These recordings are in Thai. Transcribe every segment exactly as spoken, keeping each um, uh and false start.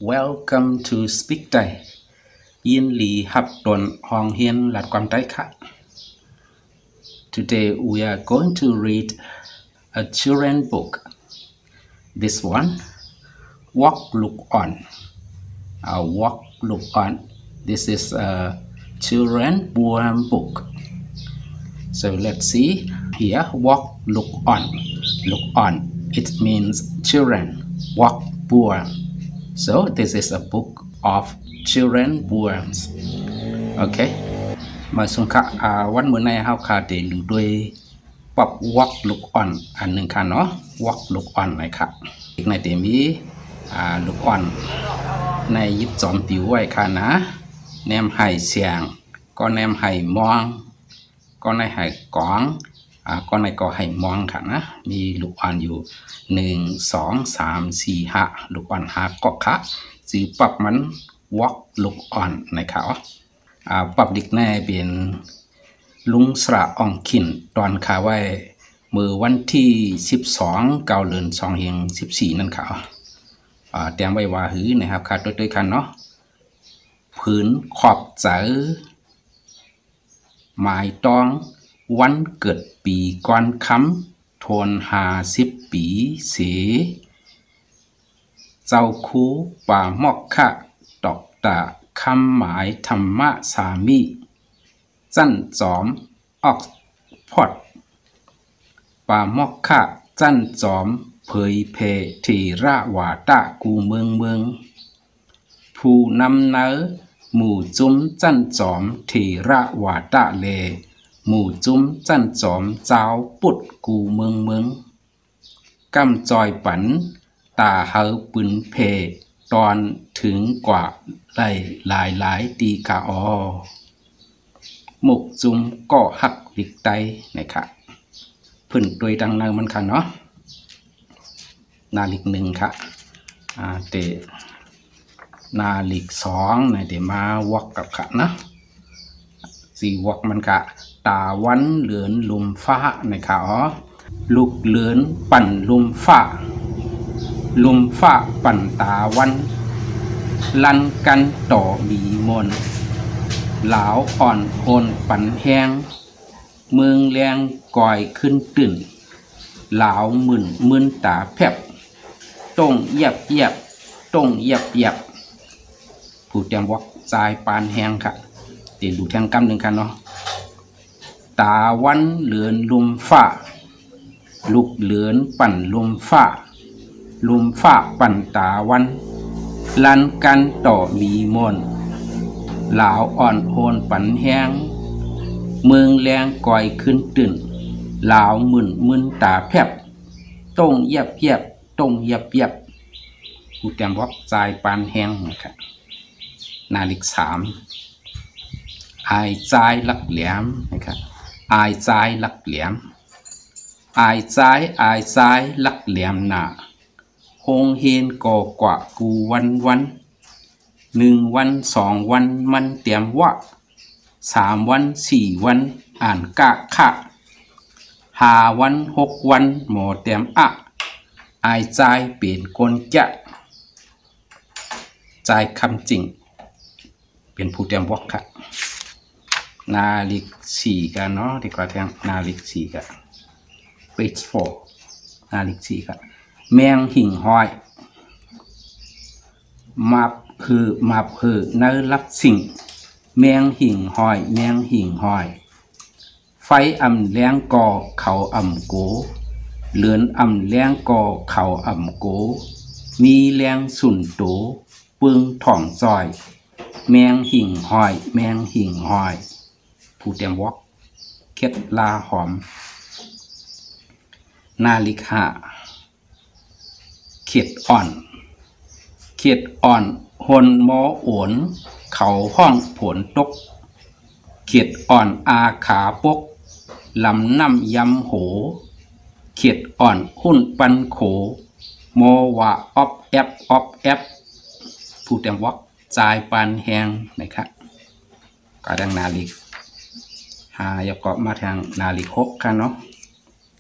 Welcome to Speak Thai ยินดีรับตนห้องเรียนหลัดความไต้ค่ะ Today we are going to read a children book. This one, Walk Look On. Uh, Walk Look On. This is a children poem book. So let's see here. Walk Look On. Look On. It means children. Walk poem.So this is a book of children poems. Okay. มาสุนค่ะวันเมื่อในเฮาคาเดลูด้วยปรับ walk look on อันหนึ่งค่ะเนาะ walk look on นะครับอีกในเดมีอ่า look on ในยิบจอมผิวไว้ค่ะนะแนมไห่เสียงก็แนมไห่มองก็ในไห่กองอ่าก็ในก็ไห่มองค่ะนะมี look on อยู่หนึ่ง สอง สาม สี่ ห้า look on ห้าก็ค่ะสิปรับมัน walk look on นะครับอ่าปรับดิกแน่เป็นลุงสระอ่องขินตอนขาไว้มือวันที่สิบสองเก้าเดือนสองเฮงสิบสี่นั่นค่ะอ่าแต้มไว้ว่าหือนะครับค่ะด้วยๆกันเนาะผืนขอบเจอหมายตองวันเกิดปีก่อนคำทนหาสิบปีเสเจ้าคูป่ามอกขะตอกตาคำหมายธรรมะสามีจันจอมออกพอดป่ามอกขะจันจอมเผยเพเทระวาตะกูเมืองเมืองผู้นำเนอหมู่จุ้มจันจอมเทระวาตะเลหมู่จุ้มจันจอมเจ้าปุดกูเมืองเมืองกำจอยปันตาเฮาปืนเพตอนถึงกว่าไหลหลายหลายตีกาออหมกจุ้มก็หักหลิกไตนะครับพื้นตัวดังนั้นมันค่ะเนาะนาลิกหนึ่งค่ะอ่าเตนาลิกสองในเดมาวอกกับค่ะนะสี่วอกมันกะตาวันเหลือนลุมฟ้านะครับอ๋อลูกเหลือนปั่นลุมฟ้าลุมฟ้าปั่นตาวันลันกันต่อบีมนหลาวอ่อนโอนปั่นแห้งเมืองแรงก่อยขึ้นตื่นหลาวมึนมึนตาแผบต้งเยียบเยียบต้งเยียบเยียบผู้เตรียมวอกใจปานแห้งค่ะเดี๋ยวดูแทงกำหนึ่งค่ะเนาะตาวันเหลือนลุมฟ้าลูกเหลือนปั่นลุมฟ้าลุมฟ้าปั่นตาวันลันกันต่อมีมนหลาวอ่อนโอนปั่นแห้งเมืองแรงก่อยขึ้นตื่นหลาวมึนมึนตาแผบต้งเยียบเยียบต้งเยียบเยียบผู้เตรียมวอกใจปานแห้งนะครับนาฬิกสามอายใจลักแหลมนะครับอายใจลักแหลมอายใจอายใจลักแหลมหนาคงเห็นก่อกว่ากูวันวันหนึ่งวันสองวันมันเตรียมวะสามวันสี่วันอ่านกะขะห้าวันหกวันหมอเตรียมอะอายใจเปลี่ยนคนจะใจคำจริงเป็นผู้เตรียมวอกค่ะนาฬิกสี่กันเนาะดีกว่าแทงนาฬิกสี่กัน page four นาฬิกสี่กันแมงหิ่งห้อยมาพือมาพือเนื้อรับสิ่งแมงหิ่งห้อยแมงหิ่งห้อยไฟอ่ำแรงก่อเขาอ่ำโกเหลือนอ่ำแรงก่อเขาอ่ำโกมีแรงสุนโตปึงถ่องซอยแมงหิ่งห้อยแมงหิ่งห้อยผู้เตรียมวอกเคล็ดลาหอมนาฬิกาเขียดอ่อนเขียดอ่อนหนหมอโอนเขาห้องผลตกเขียดอ่อนอาขาปกลำน้ำยำโหเขียดอ่อนหุ่นปันโขโมวะออบแอบออบแอบผู้เตรียมวอกใจปานแหงนะครับกระดังนาฬิกหายกก็มาทางนาฬิกหกกันเนาะ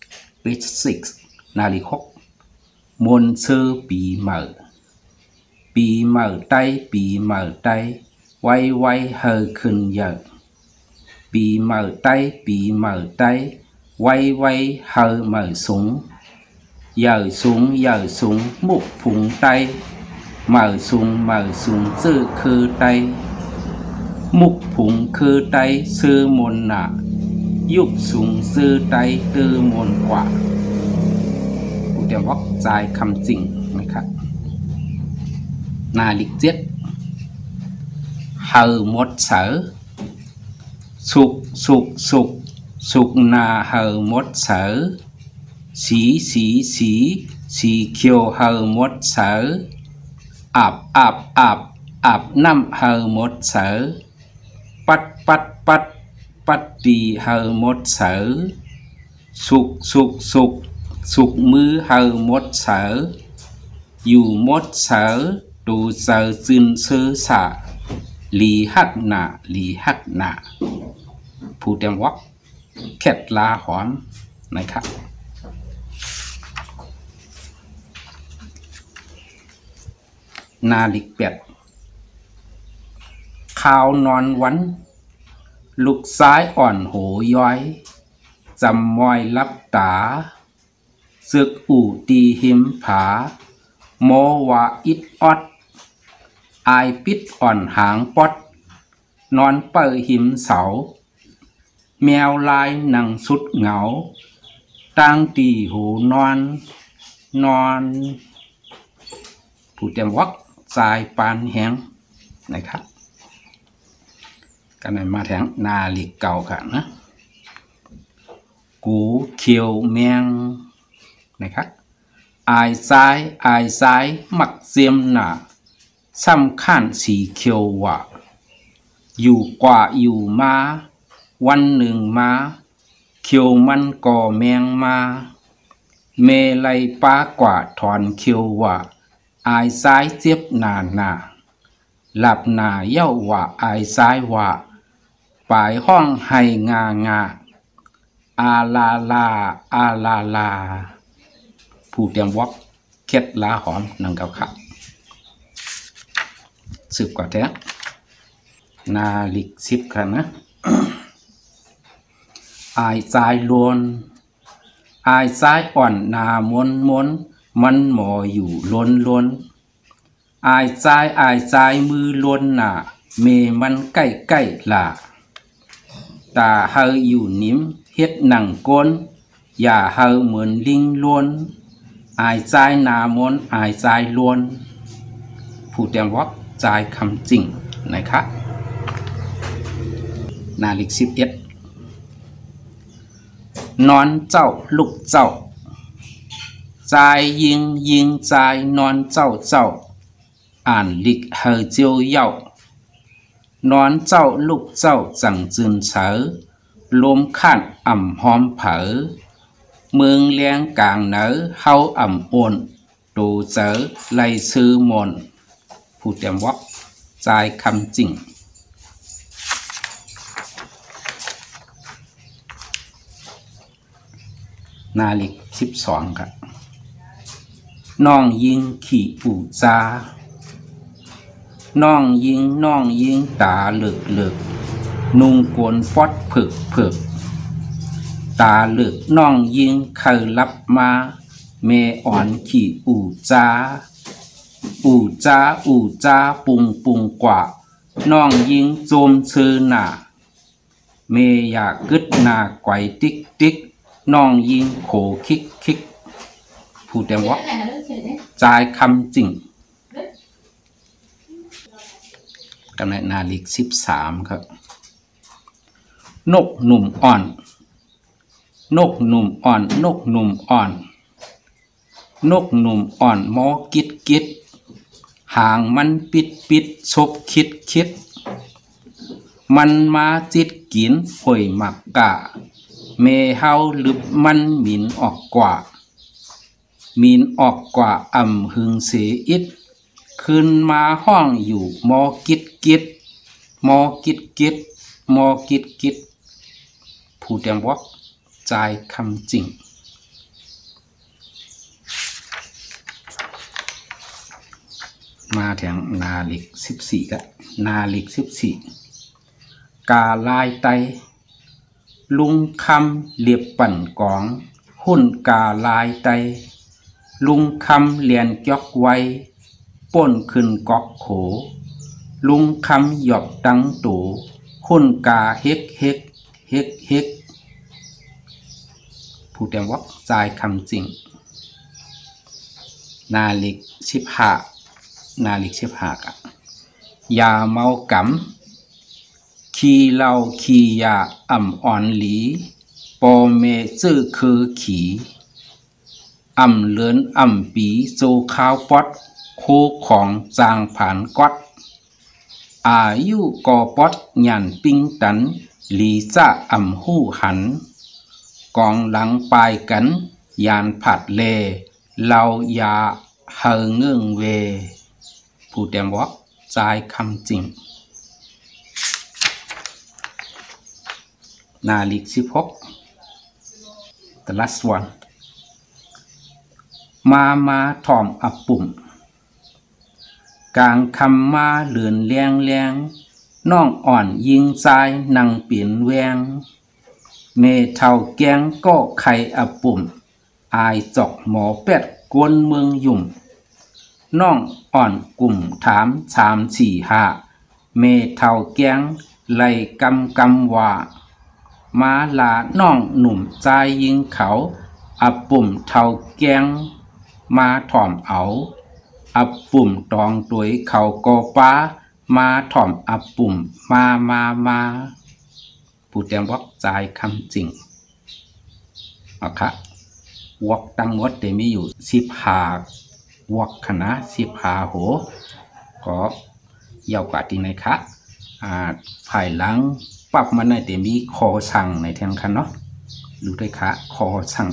page six นาฬิกหกมนเซอร์ปีเหมอปีเหม่อไตปีเหม่อไตไว้ไว้เฮอขึ้นเยอะปีเหม่อไตปีเหม่อไตไว้ไว้เฮอเหม่อสูงเยอะสูงเยอะสูงมุกผุงไตเหม่อสูงเหม่อสูงซื่อคือไตมุกผุงคือไตซื่อมนหนายุบสูงซื่อไตตื้อมนกว่าผู้เตรียมวักใจคำจริงนะครับนาลิกเจ็ดเฮอหมดเสือสุกสุกสุกสุกนาเฮอหมดเสือสีสีสีสีเขียวเฮอหมดเสืออาบอาบอาบอาบน้ำเฮอหมดเสือปัดปัดปัดปัดดีเฮอหมดเสือสุกสุกสุกสุกมือเฮอหมดเสืออยู่หมดเสือดูเสือจึนเสือสะลีหักหนาลีหักหนาผู้เตรียมวักเข็ดลาหอนนะครับนาลิกเป็ดข้าวนอนวันลูกซ้ายอ่อนโหย้อยจำมอยลับตาเสือกอู่ตีหิมผาโมวาอิดออดอายปิดอ่อนหางปอดนอนเปิดหิมเสาแมวลายหนังสุดเหงาตั้งตีหูนอนนอนผู้เตรียมวักสายปานแหงนะครับกันไหนมาแทงนาลิกเก่าค่ะนะกูเขียวแมงนะครับอายซ้ายอายซ้ายมักเสียมหนาสำคัญสีเขียวว่าอยู่กว่าอยู่มาวันหนึ่งมาเขียวมันก่อแมงมาเมลัยป้ากว่าถอนเขียวว่าอายซ้ายเจ็บหนาหนาหลับหนาเย้าว่าอายซ้ายว่าปลายห้องให้งางาอาลาลาอาลาลาผู้เตรียมวักเค็ดลาหอมนังเกาขับสืบกว่าแท้นาลิกสิบค่ะนะอายซ้ายล้วนอายซ้ายอ่อนนามนมนมันหมออยู่ล้นล้นอายซ้ายอายซ้ายมือล้นหนาเมมันใกล้ใกล้ล่ะตาเฮาอยู่นิ่มเฮ็ดหนังก้นอย่าเฮาเหมือนลิงล้วนอายซ้ายนามนอายซ้ายล้วนผู้เตรียมวักใจคำจริงนะครับนาลิกสิบเอ็ดนอนเจ้าลูกเจ้าใจยิงยิงใจนอนเจ้าเจ้าอ่านลิกเฮอเจียวเย่านอนเจ้าลูกเจ้าจังจืนเฉอลมข้านอ่ำหอมเผอเมืองเลี้ยงกลางเหนือเฮาอ่ำโอนดูเจอไล่ซื้อมนผู้เตรียมวักใจคำจริงนาลิกสิบสองครับน้องยิงขี่ปูจาน้องยิงน้องยิงตาเหลึกเหลึกนุ่งกวนฟอดผึกผึกตาเหลึกน้องยิงเคยรับมาเมอ่อนขี่อูจาอูจาอูจาปุงปุงกว่าน้องยิงโจมซื้อหนาเมอยากกึดหนาไกวติ๊กติ๊กน้องยิงโขคิกคิกผู้เตรียมวักจ่ายคำจริงกำเนิดนาลิกสิบสามครับนกหนุ่มอ่อนนกหนุ่มอ่อนนกหนุ่มอ่อนนกหนุ่มอ่อนมอกิดกิดหางมันปิดปิดชบคิดคิดมันมาจิตกินห่วยหมักกะเมเฮาลึบมันหมินออกกว่าหมินออกกว่าอ่ำหึงเสียอิดขึ้นมาห้องอยู่มอกิดกิดมอกิดกิดมอกิดกิดผู้เตรียมวักใจคำจริงมาแถงนาลิกสิบสี่กะนาลิกสิบสี่กาลายไตลุงคำเรียบปั่นกองหุ่นกาลายไตลุงคำเลียนจอกไว้ป่นขึ้นกอกโขลุงคำหยอบตังตูหุ่นกาเฮกเฮกเฮกเฮกผู้เตรียมวักใจคำจริงนาลิกชิบหานาลิกชิบหากะยาเมากำขี้เหล้าขี้ยาอ่ำอ่อนหลีปอเมซื่อคือขี่อ่ำเลือนอ่ำปีโซข้าวปอดโคของจางผ่านกอดอายุกอปอดหยันปิ้งตันหลีซ่าอ่ำหู้หันกองหลังปลายกันยานผัดเลเรายาเฮเงื่องเวผู้เตรียมวักใจคำจริงนาลิกสิบหก the last one มามาถอมอับปุ่มกลางคำมาเลือนแรงแรงน้องอ่อนยิงใจนังเปลี่ยนแวงเมเท่าแกงก็ไข่อับปุ่มอายจอกหมอเป็ดกวนเมืองยุ่มน้องอ่อนกลุ่มถามสามสี่ห้าเมเท่าแกงไล่กำกำว่ามาลาน้องหนุ่มใจยิงเขาอับปุ่มเท่าแกงมาถ่อมเอาอับปุ่มตองตัวยเขาโกป้ามาถ่อมอับปุ่มมามามาผู้เตรียมวักใจคำจริงเอาค่ะวักตั้งหมดแต่มีอยู่สิบหาวักคณะสิบหาโหก็ยาวกว่าที่ไหนคะอ่าภายหลังปรับมาในแต่มีคอสั่งในแทงคันเนาะดูด้วยค่ะคอสั่ง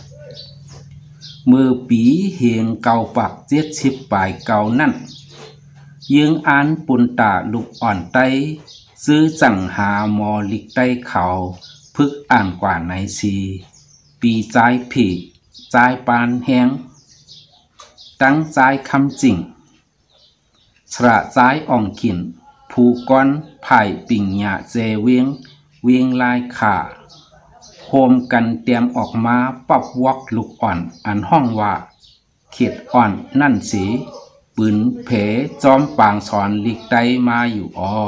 มือปีเหียงเก่าปักเจ็ดสิบปลายเก่านั่นยิงอ่านปุนตาลูกอ่อนไตซื้อจังหาหมอลิกไตเขาพึกอ่านกว่าในซีปีใจผีใจปานแหงตั้งใจคำจริงสระใจอ่องกินผู้ก้อนไผ่ปิ่งหยาเจเวียงเวียงลายขาโฮมกันเตรียมออกมาปรับวักลูกอ่อนอันห้องว่าเขียดอ่อนนั่นสีปืนเพจอมปางสอนลิกไตมาอยู่ออ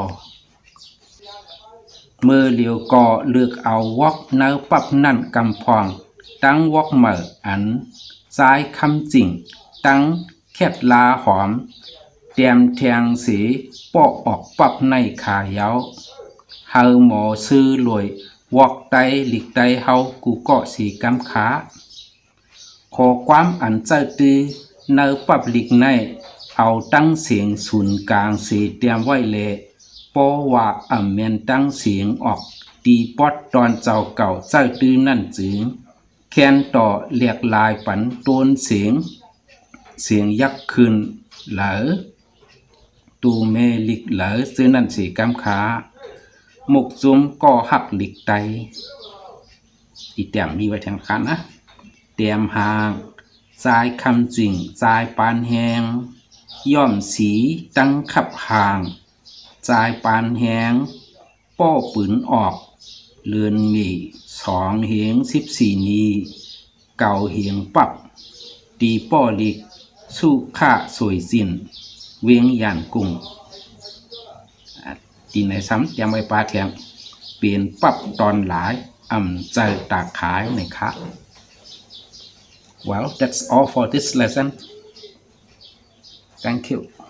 เมื่อเหลียวก่อเลือกเอาวักเนื้อปับนั่นกำพองตั้งวักเหม่ออันซ้ายคำจริงตั้งแคดลาหอมเตรียมแทงสีปอกออกปับในขาเย้าเฮาหมอซื้อรวยวักไตลิกไตเฮากูเกาะสีกำขาขอความอันเจ้าตือเนื้อปับลิกในเอาตั้งเสียงศูนย์กลางสีเตรียมไว้เลยเพราะว่าอ่ำเมียนตั้งเสียงออกตีปอดตอนเจ้าเก่าเจ้าตื้อนั่นจึงแค้นต่อเรียกลายปันต้นเสียงเสียงยักษ์คืนเหลอตูเมลิกเหลอซื้อนั่นสีกำขาหมกจุ้มก็หักลิกไตอีเตียมมีไว้แทงคันนะเตรียมหางสายคำจริงสายปานแหงย่อมสีตั้งขับห่างสายปานแหงป้อปืนออกเลือนมีสองเหงสิบสี่นีเก่าเหงปับตีป้อลิกสู้ข้าสวยสินเวียงยานกุ้งตีในซ้ำยังไม่ปลาแทงเปลี่ยนปับตอนหลายอ่ำใจตาขายในคะ Well, that's all for this lesson. Thank you.